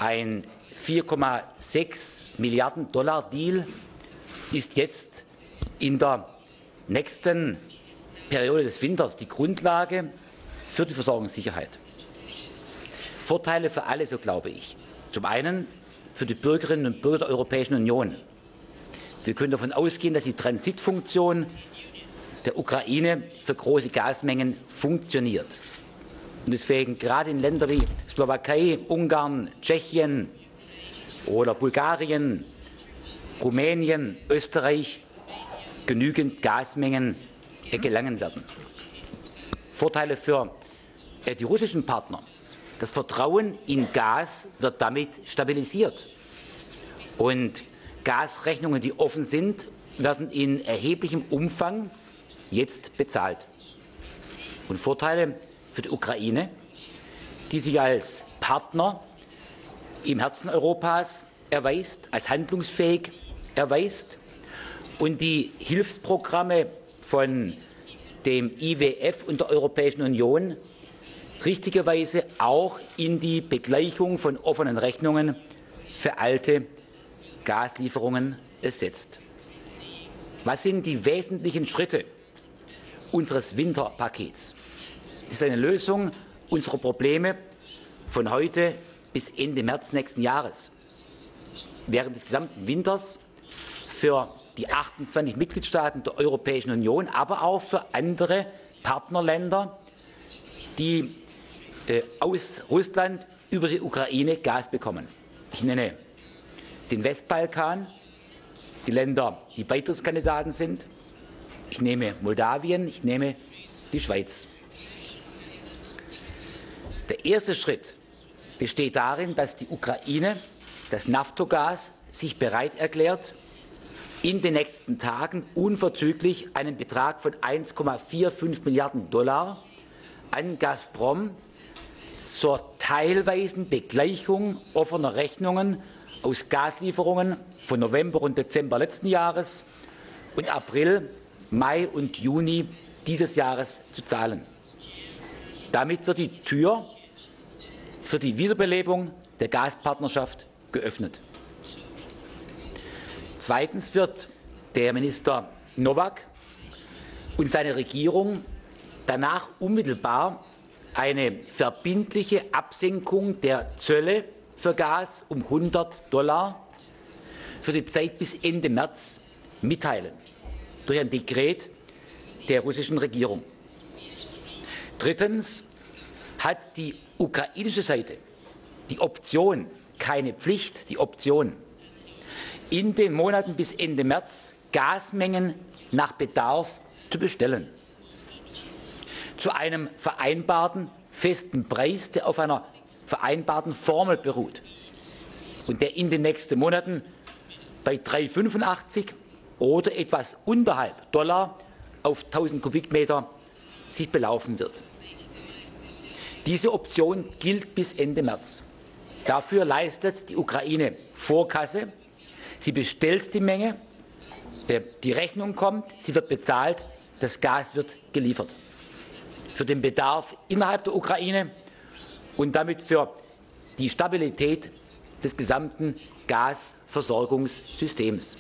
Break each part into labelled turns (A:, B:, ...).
A: Ein 4,6 Milliarden Dollar Deal ist jetzt in der nächsten Periode des Winters die Grundlage für die Versorgungssicherheit. Vorteile für alle, so glaube ich. Zum einen für die Bürgerinnen und Bürger der Europäischen Union. Wir können davon ausgehen, dass die Transitfunktion der Ukraine für große Gasmengen funktioniert. Und deswegen gerade in Ländern wie Slowakei, Ungarn, Tschechien oder Bulgarien, Rumänien, Österreich genügend Gasmengen gelangen werden. Vorteile für die russischen Partner. Das Vertrauen in Gas wird damit stabilisiert. Und Gasrechnungen, die offen sind, werden in erheblichem Umfang jetzt bezahlt. Und Vorteile für die Ukraine, die sich als Partner im Herzen Europas erweist, als handlungsfähig erweist und die Hilfsprogramme von dem IWF und der Europäischen Union richtigerweise auch in die Begleichung von offenen Rechnungen für alte Gaslieferungen setzt. Was sind die wesentlichen Schritte unseres Winterpakets? Das ist eine Lösung unserer Probleme von heute bis Ende März nächsten Jahres. Während des gesamten Winters für die 28 Mitgliedstaaten der Europäischen Union, aber auch für andere Partnerländer, die aus Russland über die Ukraine Gas bekommen. Ich nenne den Westbalkan, die Länder, die Beitrittskandidaten sind. Ich nehme Moldawien, ich nehme die Schweiz. Der erste Schritt besteht darin, dass die Ukraine, das Naftogaz, sich bereit erklärt, in den nächsten Tagen unverzüglich einen Betrag von 1,45 Milliarden Dollar an Gazprom zur teilweisen Begleichung offener Rechnungen aus Gaslieferungen von November und Dezember letzten Jahres und April, Mai und Juni dieses Jahres zu zahlen. Damit wird die Tür für die Wiederbelebung der Gaspartnerschaft geöffnet. Zweitens wird der Minister Nowak und seine Regierung danach unmittelbar eine verbindliche Absenkung der Zölle für Gas um $100 für die Zeit bis Ende März mitteilen, durch ein Dekret der russischen Regierung. Drittens hat die ukrainische Seite die Option, keine Pflicht, die Option, in den Monaten bis Ende März Gasmengen nach Bedarf zu bestellen. Zu einem vereinbarten festen Preis, der auf einer vereinbarten Formel beruht und der in den nächsten Monaten bei 3,85 oder etwas unterhalb Dollar auf 1000 Kubikmeter sich belaufen wird. Diese Option gilt bis Ende März. Dafür leistet die Ukraine Vorkasse. Sie bestellt die Menge, die Rechnung kommt, sie wird bezahlt, das Gas wird geliefert. Für den Bedarf innerhalb der Ukraine und damit für die Stabilität des gesamten Gasversorgungssystems.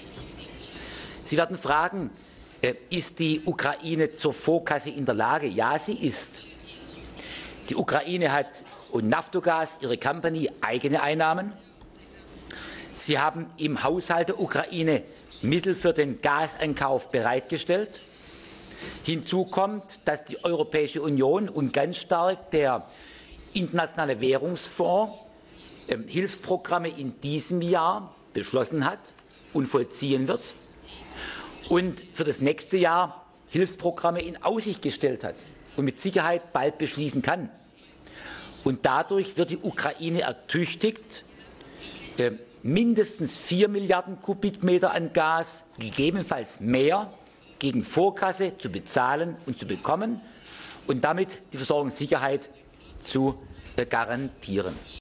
A: Sie werden fragen, ist die Ukraine zur Vorkasse in der Lage? Ja, sie ist. Die Ukraine hat und Naftogaz, ihre Company, eigene Einnahmen. Sie haben im Haushalt der Ukraine Mittel für den Gaseinkauf bereitgestellt. Hinzu kommt, dass die Europäische Union und ganz stark der Internationale Währungsfonds Hilfsprogramme in diesem Jahr beschlossen hat und vollziehen wird und für das nächste Jahr Hilfsprogramme in Aussicht gestellt hat und mit Sicherheit bald beschließen kann. Und dadurch wird die Ukraine ertüchtigt, mindestens 4 Milliarden Kubikmeter an Gas, gegebenenfalls mehr, gegen Vorkasse zu bezahlen und zu bekommen und damit die Versorgungssicherheit zu garantieren.